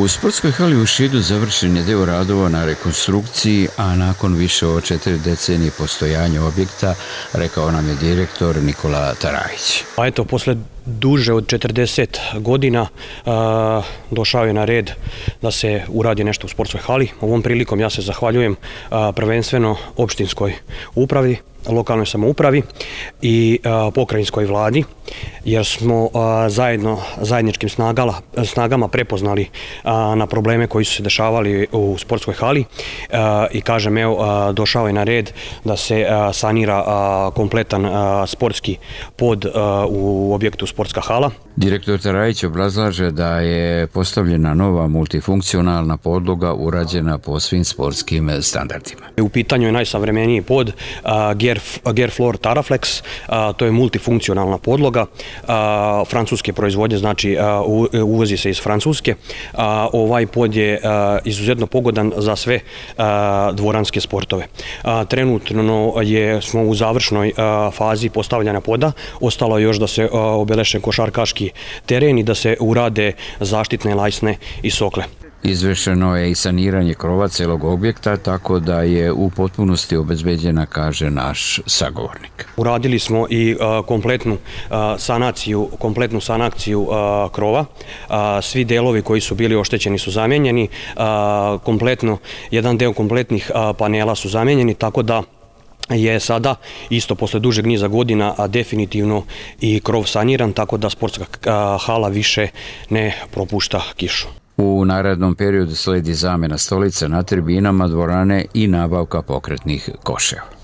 U sportskoj hali u Šidu završen je deo radova na rekonstrukciji, a nakon više od 4 decenije postojanja objekta, rekao nam je direktor Nikola Tarajić. A eto, posle duže od 40 godina došao je na red da se uradi nešto u sportskoj hali. Ovom prilikom ja se zahvaljujem prvenstveno opštinskoj upravi, lokalnoj samoupravi i pokrajinskoj vladi, jer smo zajedničkim snagama prepoznali na probleme koji su se dešavali u sportskoj hali i kažem, evo, došao je na red da se sanira kompletan sportski pod u objektu sportska hala. Direktor Tarajić obrazlaže da je postavljena nova multifunkcionalna podloga urađena po svim sportskim standardima. U pitanju je najsavremeniji pod Gerflor Taraflex, to je multifunkcionalna podloga francuske proizvodnje, znači uvozi se iz Francuske. Ovaj pod je izuzetno pogodan za sve dvoranske sportove. Trenutno smo u završnoj fazi postavljanja poda, ostalo je još da se obeleše košarkaški teren i da se urade zaštitne lajsne i sokle. Izvršeno je i saniranje krova celog objekta, tako da je u potpunosti obezbeđena, kaže naš sagovornik. Uradili smo i kompletnu sanaciju krova. Svi delovi koji su bili oštećeni su zamenjeni. Jedan deo kompletnih panela su zamenjeni, tako da je sada isto posle dužeg niza godina definitivno i krov saniran, tako da sportska hala više ne propušta kišu. U narednom periodu sledi zamena stolica na tribinama dvorane i nabavka pokretnih koševa.